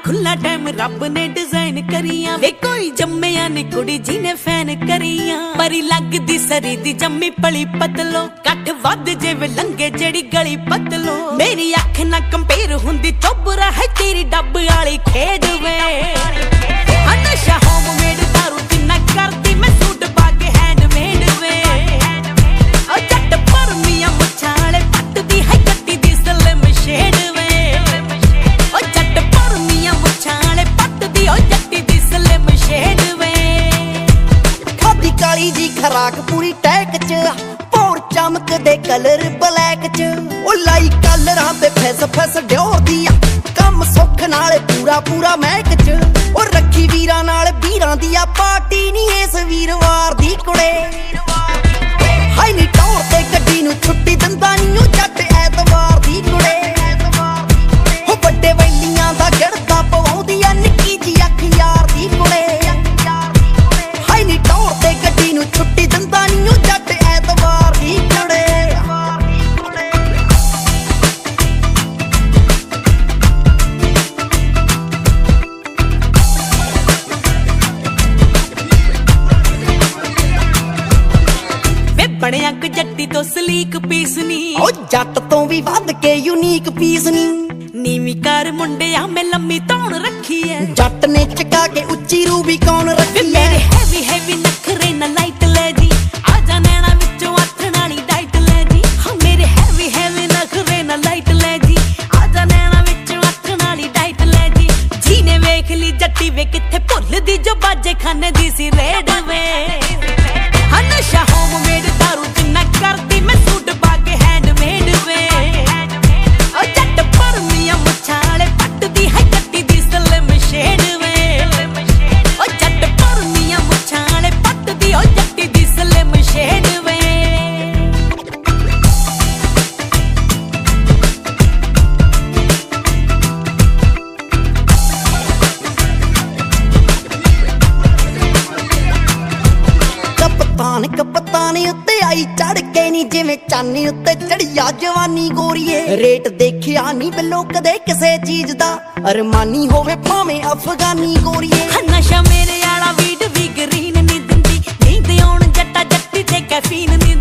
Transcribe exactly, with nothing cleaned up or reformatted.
खुला टाइम रब ने डिजाइन करिया वे कोई जम्मिया नी कुड़ी जी ने फैन करिया परी लगदी सरी दी जम्मी पली पतलो कट वध जिवे लंगे जेड़ी गली पतलो मेरी अख ना कंपेयर हुंदी चोबरा है तेरी डब वाली खेड वे नशा होममेड दारू जिन्ना करदी मैं सूट पाके हैंडमेड वे ओ जट पर मियां मुच्छां वाले पटदी है कट्टी दी स्लिम शेड वे ओ जट पर मियां मुच्छां वाले पटदी ओ जट्टी दी स्लिम शेड वे खादी काली जी खराक पूरी टैक च पोर चमकदे कलर ब्लैक च ओ लाई कलरां ते फैस फैस ड्योर दिया कम सुख नाल पूरा पूरा महक च ओ रखी वीरां नाल वीरां दिया पार्टी नी इस वीरवार दी कुड़े हाई नी टौर ते गड्डी नू छुट्टी दिंदा नी ओ जट ऐतवार दी कुड़े हो बड्डे वैलियां दा गिरदा पवाउंदी आ निक्की जी अख यार दी कुड़े हाई नी टौर ते गड्डी नू छुट्टी दिंदा नी ओ जट ऐतवार दी कुड़े ਬਣਿਆ ਕੋ ਜੱਟੀ ਤੋਂ ਸਲੀਕ ਪੀਸ ਨੀ ਓ ਜੱਟ ਤੋਂ ਵੀ ਵੱਧ ਕੇ ਯੂਨੀਕ ਪੀਸ ਨੀ ਨੀਵੀਂ ਕਰ ਮੁੰਡਿਆ ਮੈਂ ਲੰਮੀ ਧੌਣ ਰੱਖੀ ਐ ਜੱਟ ਨੇ ਚਕਾ ਕੇ ਉੱਚੀ ਰੂਬੀ ਕੌਣ ਰੱਖੀ ਐ ਮੇਰੇ ਹੈਵੀ ਹੈਵੀ ਨਖਰੇ ਨਾ ਲਾਈਟ ਲੈ ਜੀ ਆ ਜਾ ਨੈਣਾ ਵਿੱਚੋਂ ਆਥਣ ਵਾਲੀ ਡਾਈਟ ਲੈ ਜੀ ਹਾਂ ਮੇਰੇ ਹੈਵੀ ਹੈਵੀ ਨਖਰੇ ਨਾ ਲਾਈਟ ਲੈ ਜੀ ਆ ਜਾ ਨੈਣਾ ਵਿੱਚੋਂ ਆਥਣ ਵਾਲੀ ਡਾਈਟ ਲੈ ਜੀ ਜੀ ਨੇ ਵੇਖ ਲਈ ਜੱਟੀ ਵੇ ਕਿੱਥੇ ਭੁੱਲਦੀ ਜੋ ਬਾਜੇ ਖਾਨੇ ਦੀ ਸੀ ਰੇਡ ਵੇ ਹਾਂ ਨਸ਼ਾ ਹੋਮਮੇਡ दारू जिन्ना करदी मैं सूट पाके हैंडमेड वे ओ जट पर मियां मुच्छां वाले पटदी है कट्टी दी स्लिम शेड वे ओ जट पर मियां मुच्छां वाले पटदी ओ जट्टी दी स्लिम शेड वे कप्तान कप्तान उत्ते आई चढ़ के नी जिवें चानी उत्ते चढ़िया जवानी गोरीए रेट देखिया नी बिलो कदे किसे चीज दा अरमानी होवे भावें अफगानी गोरीए नशा मेरे आला वीड भी ग्रीन नी दिंदी नींद आउण जट्टा जट्टी ते कैफीन नी